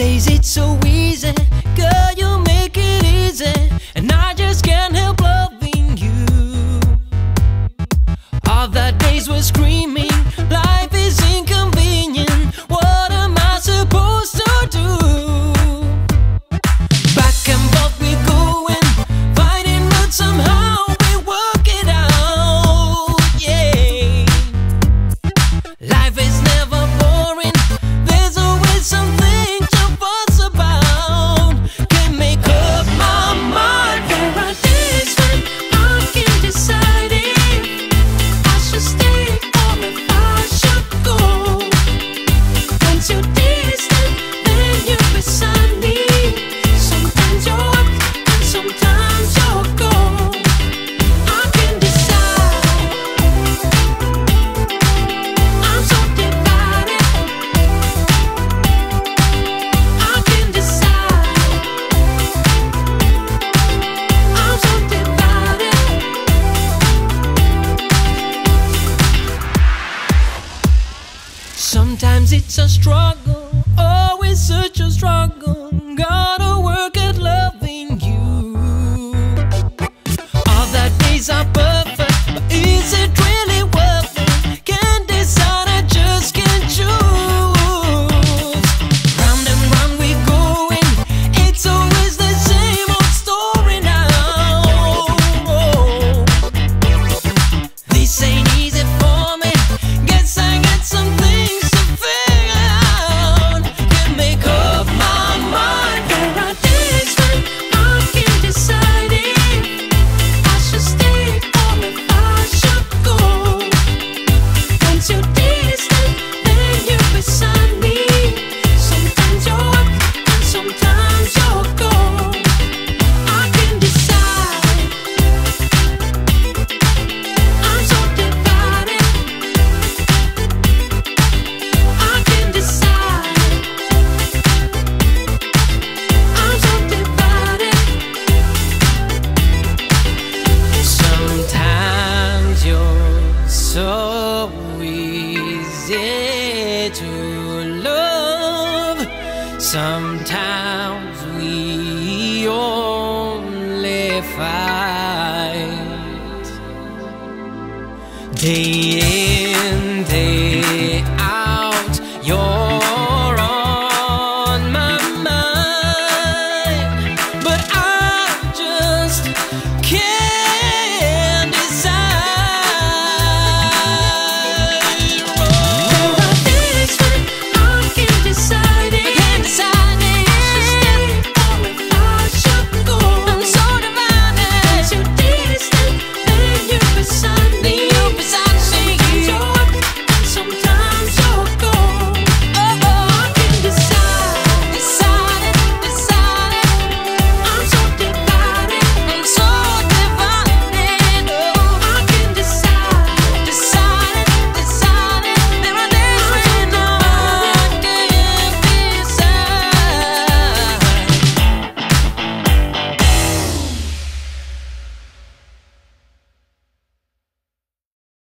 Nowadays it's so easy, girl, you make it easy, and I just can't help loving you. All the days were screaming, life is inconvenient, what am I supposed to do? Back and forth we going, fighting but somehow we work it out, yeah. Life is never boring, there's always something to fuss about. Can't make up my mind. There are days when I can't decide if I should stay or if I should go. Once you're distant, then you're beside me. Sometimes you're up and sometimes you're gone. I can decide. I'm so divided. I can decide. I'm so divided. Sometimes it's a struggle, always such a struggle. Gotta work at loving you. All the days are perfect, but is it really worth it? Can't decide, I just can't choose. Round and round we going, it's always the same old story now. This ain't easy for me, guess I got some things to figure out. Can't make up my mind. There are days when I can't decide if I should stay or if I should go. Once you're distant, then you're beside me. Sometimes you're up and sometimes you're gone. I can decide. I'm so divided. I can decide. I'm so divided. Sometimes you're so easy to love. Sometimes we only fight day